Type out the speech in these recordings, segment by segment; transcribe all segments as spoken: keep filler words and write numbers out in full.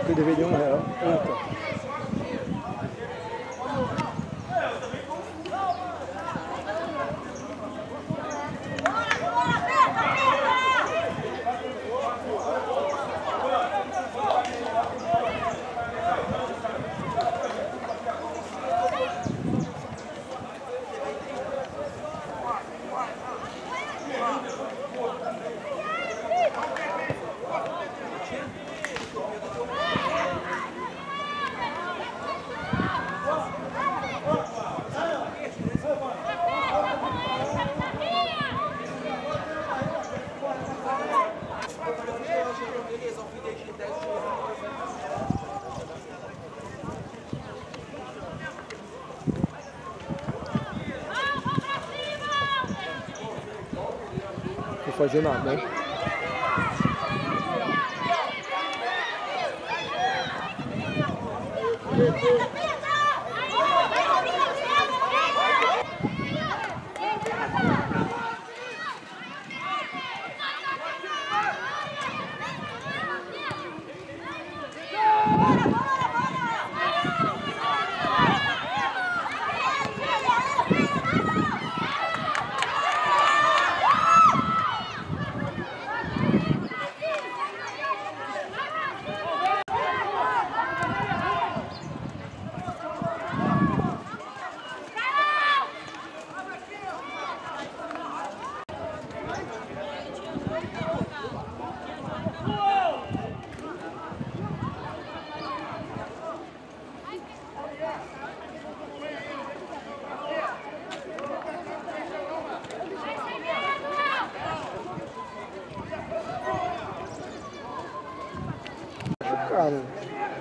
Eu deveria um real. Eita. Vou fazer nada, né? Cara.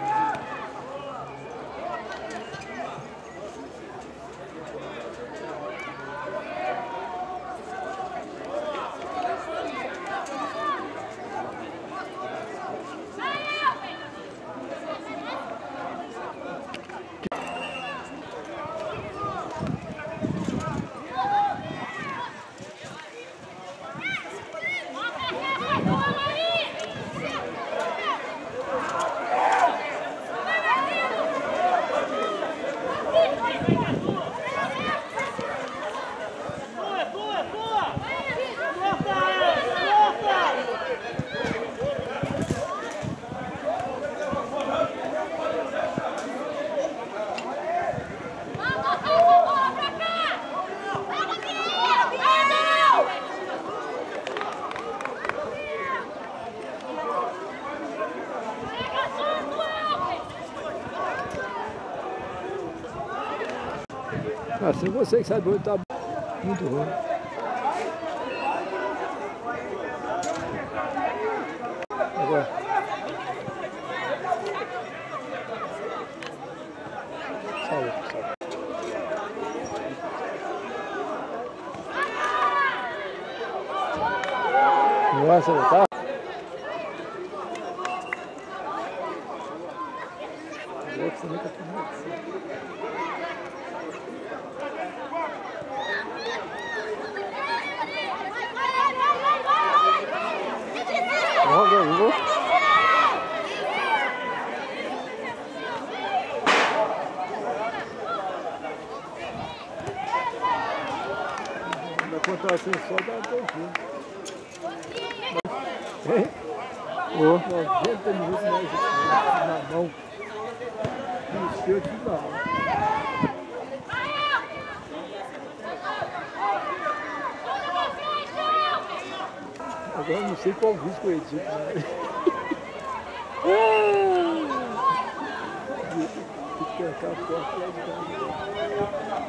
Assim você que sabe onde tá muito ruim. Agora. Salve, salve. Nossa, não tá? Você nunca tem. Olha aí. Vai contar assim só dá um pouquinho. É? Oh, noventa minutos mais na mão. Isso eu te dá. Agora eu não sei qual risco eu edito, né? Tem que tentar a porta lá de casa.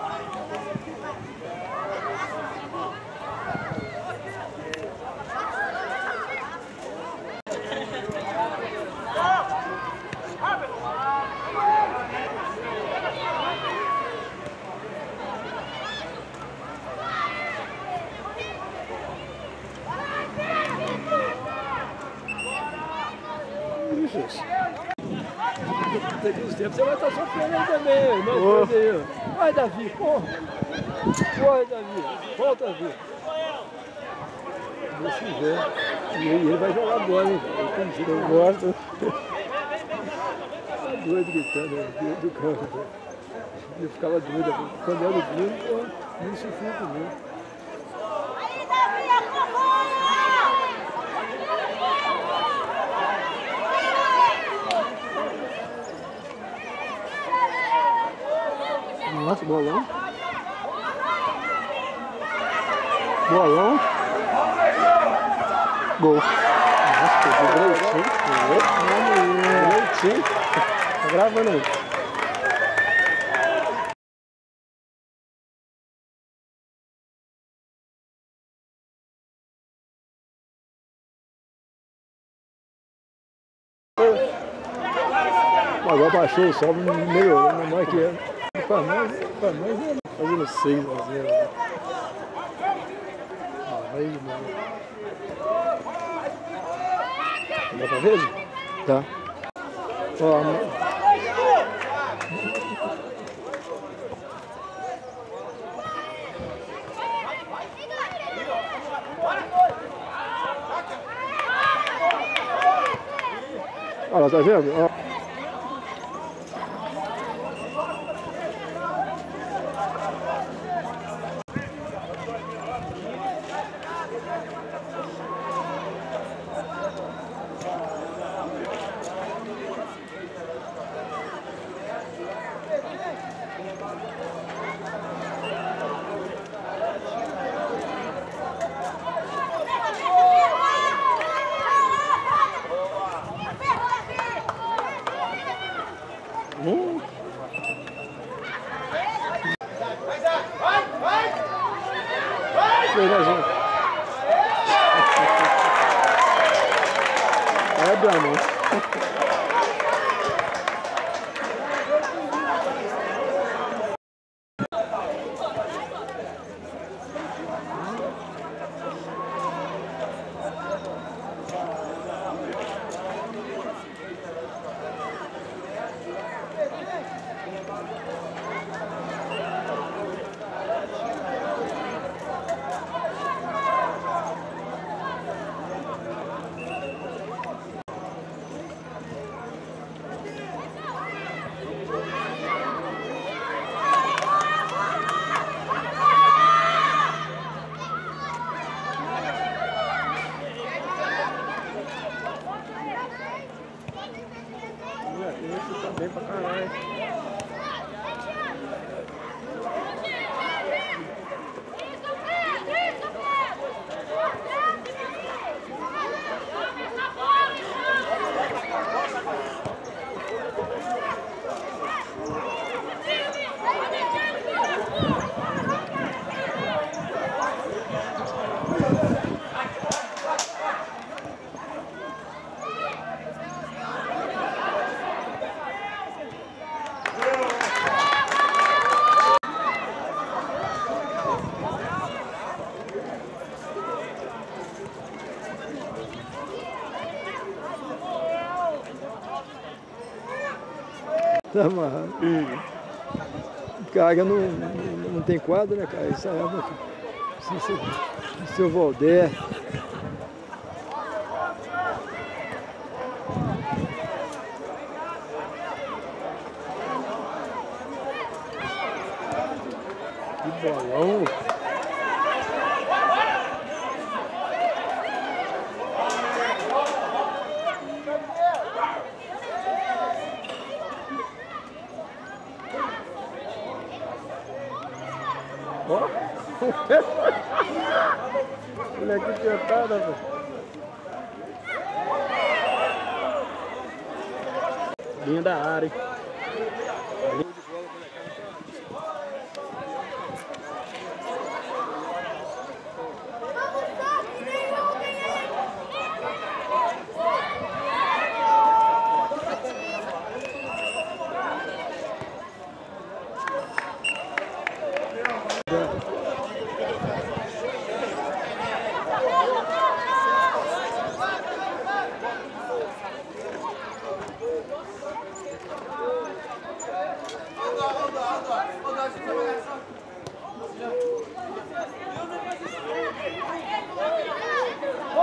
Daqui uns tempos você vai estar sofrendo aí também, não oh. Coisa aí. Vai, Davi, corre. Corre, Davi. Volta, Davi. Deixa eu ver. E ele vai jogar bola, hein? Eu gosto. doido gritando do, do campo. Eu ficava doido. Quando era o Bruno, pô, não sofria comigo. Aí, Davi, acompanha! Nossa, bolão. Bolão. Gol. Nossa, pegou direitinho. Direitinho. Tá gravando aí. Agora baixou o sol, melhorou, não mais que é. Para nós, para nós é fazendo seis a zero. Aí, mano. Dá pra ver? Tá. Ó, olha lá, tá vendo? Ó. Hum. Vai, vai, vai! É, Brahma. Esse tá bem pra caralho. Tá amarrado. Hum. Cara, não, não, não tem quadro, né, cara? Isso aí é o seu Valder. Que bolão! Ó! Moleque cantada, velho. Linha da área, hein?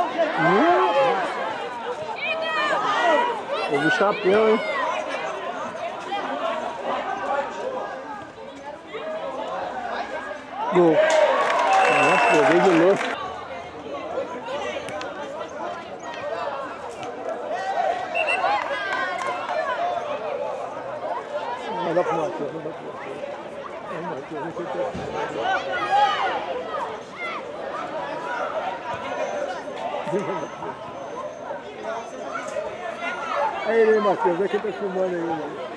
O chapéu, hein? Gol. Nossa, joguei de novo. Não dá pro Matheus, não dá pro Matheus. Não, Matheus, não sei o que. Aí ele, Matheus, é quem tá filmando aí. Né?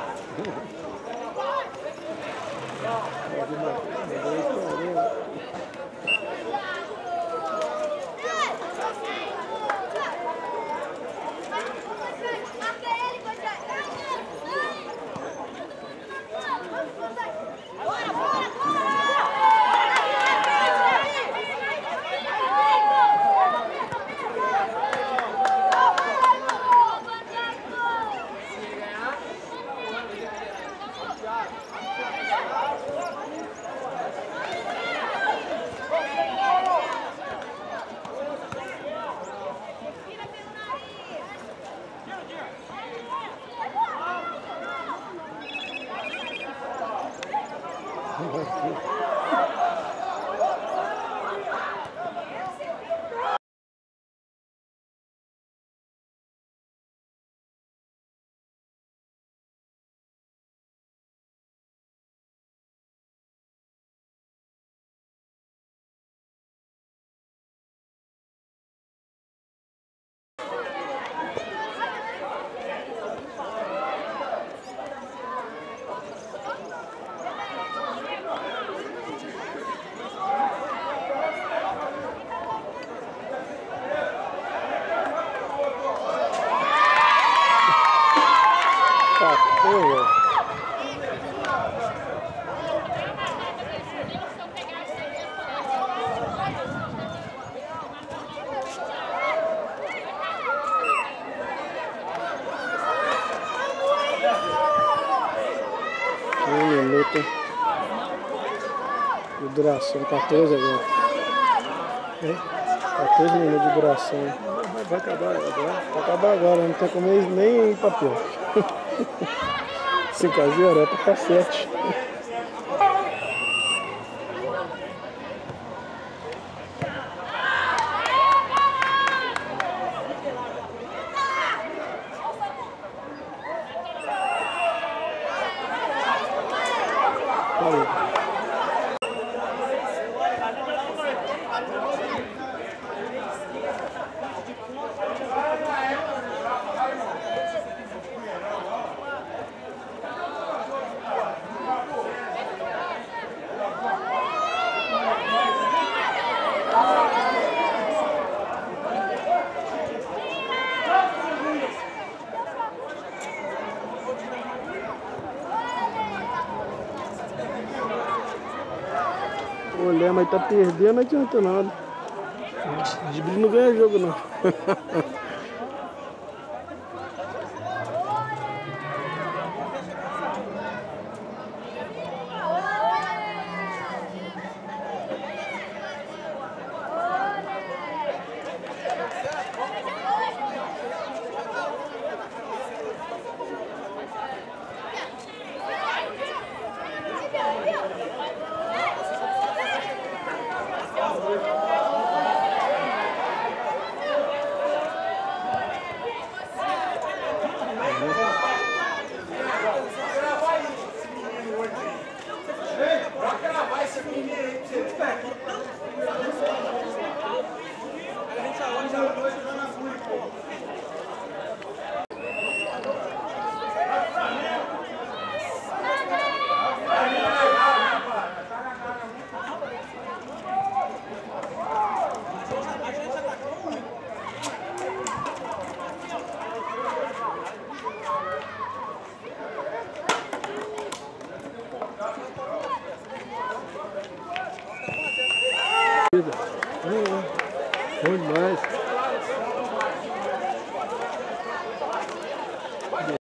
Um minuto de duração, quatorze agora. É? quatorze minutos de duração. Vai acabar agora? Vai acabar agora, não tem como nem papel. cinco a zero é pra sete. Olha, mas tá perdendo, não adianta nada. O Gibril não ganha jogo, não.